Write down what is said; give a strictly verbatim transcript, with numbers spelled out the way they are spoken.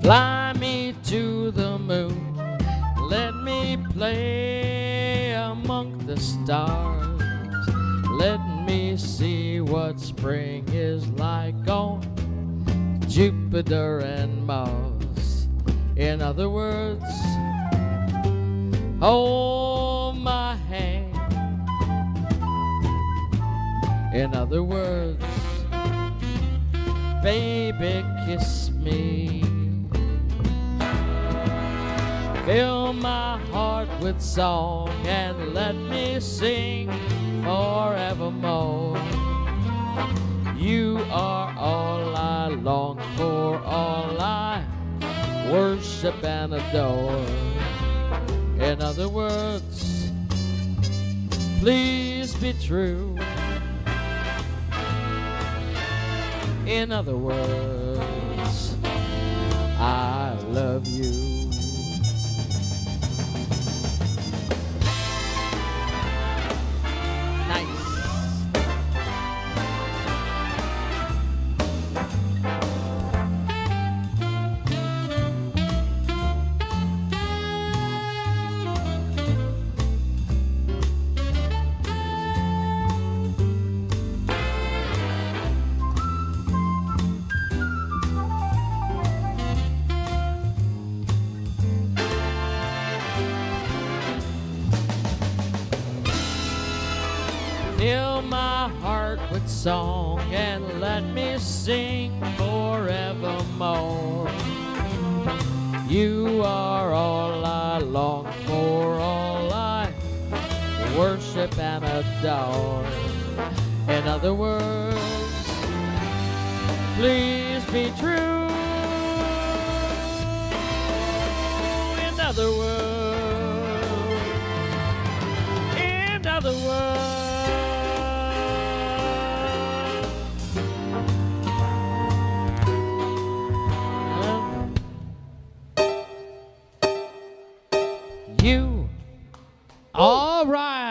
Fly me to the moon, let me play among the stars. Let me see what spring is like on Jupiter and Mars. In other words, hold my hand. In other words, baby, kiss me. Fill my heart with song and let me sing forevermore. You are all I long for, all I worship and adore. In other words, please be true. In other words, I love you. Fill my heart with song and let me sing forevermore. You are all I long for, all I worship and adore. In other words, please be true. In other words, in other words, you. All right.